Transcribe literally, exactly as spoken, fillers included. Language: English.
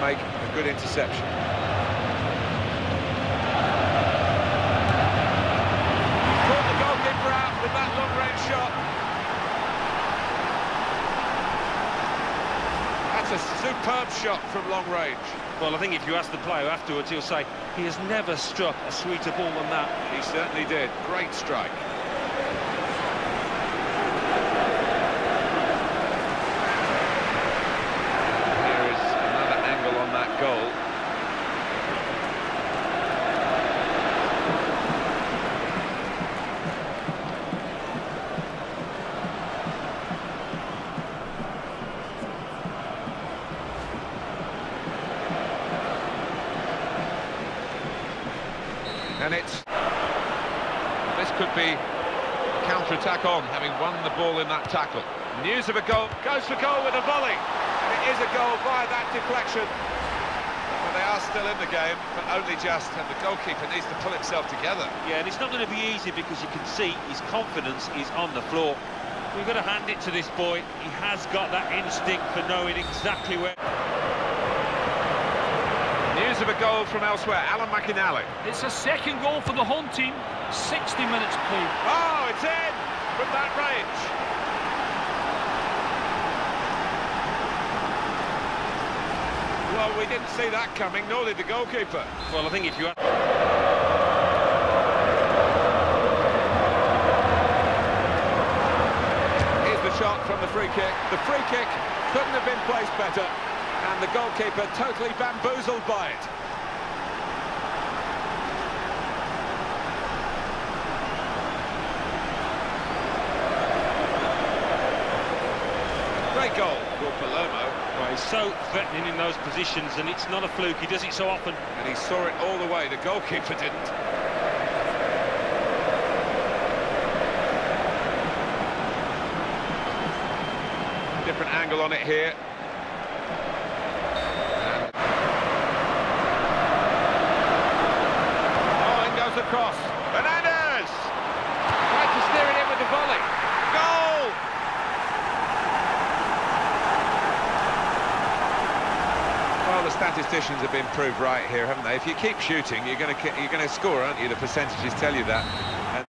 make a good interception. Caught the goalkeeper out with that long-range shot. That's a superb shot from long range. Well, I think if you ask the player afterwards, he'll say he has never struck a sweeter ball than that. He certainly did. Great strike. Here is another angle on that goal. And it's... this could be a counter-attack on, having won the ball in that tackle. News of a goal, goes for goal with a volley. And it is a goal via that deflection. But they are still in the game, but only just, and the goalkeeper needs to pull himself together. Yeah, and it's not going to be easy because you can see his confidence is on the floor. We've got to hand it to this boy. He has got that instinct for knowing exactly where... News of a goal from elsewhere, Alan McInally. It's a second goal for the home team, sixty minutes played. Oh, it's in from that range. Well, we didn't see that coming, nor did the goalkeeper. Well, I think if you... Here's the shot from the free kick. The free kick couldn't have been placed better. And the goalkeeper totally bamboozled by it. Great goal for Palermo. Well, he's so threatening in those positions, and it's not a fluke. He does it so often. And he saw it all the way. The goalkeeper didn't. Different angle on it here. Across. Fernandez! Tried to steer it in with the volley. Goal! Well, the statisticians have been proved right here, haven't they? If you keep shooting, you're going to you're going to score, aren't you? The percentages tell you that.